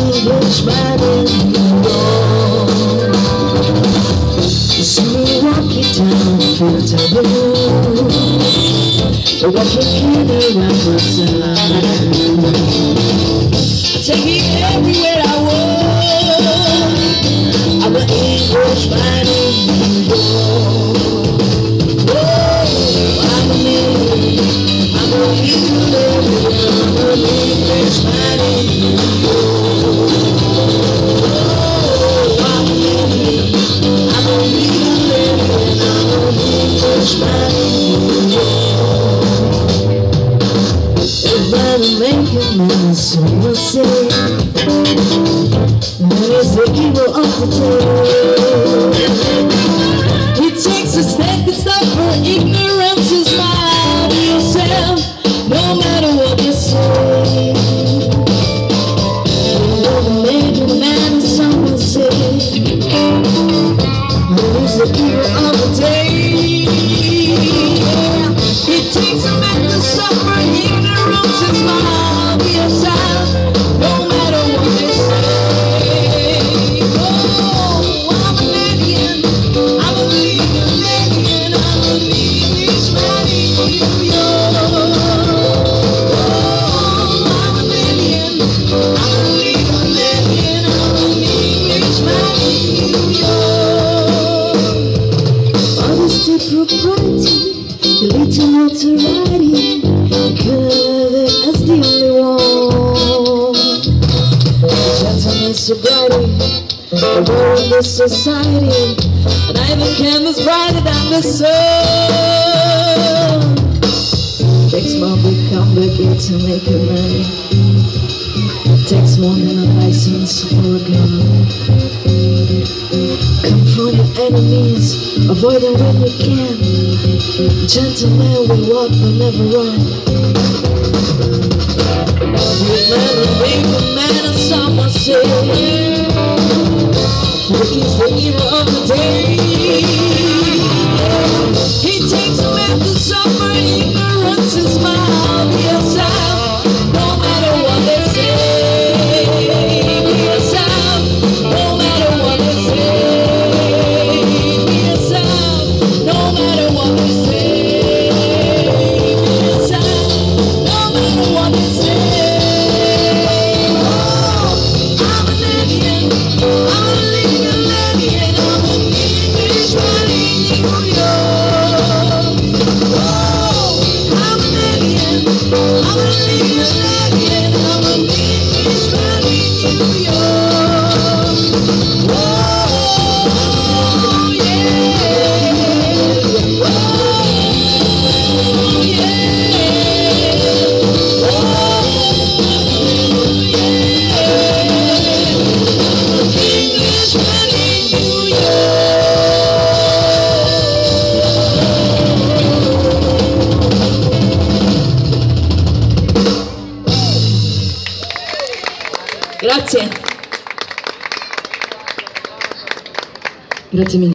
Englishman in New York. See me walking down Fifth Avenue, walking around my side. Take me everywhere I want. I'm an Englishman in New York. Oh, I'm an Englishman. I'm an Englishman in New York. Oh, I'm an Englishman in New York. Everybody making money, someone say that is the evil of the day. It takes a step to stop for ignorance to smile to yourself, no matter what you say. You're making man, someone say that is the evil of the day. It takes a man to suffer ignorance to smile to yourself, no matter what they say. Oh, I'm an alien, I'm a legal alien, I'm an Englishman in New York. Oh, I'm an alien, I'm a legal alien, I'm an Englishman in New York. Honesty, propriety, the little notoriety, as the only one. Gentleness, sobriety, the world in this society, and I even canvas brighter than the sun. Takes more big complicated to make a man. Takes more than a license for a gun. Confront your enemies, avoid them when you can. Gentlemen will walk but never run. Make a man of someone say that he's the hero of the day. It takes a man to suffer ignorance and smile to yourself, no matter what they say. Be yourself, no matter what they say. Be yourself, no matter what they say. Be yourself, no matter what they say. Grazie. Grazie mille.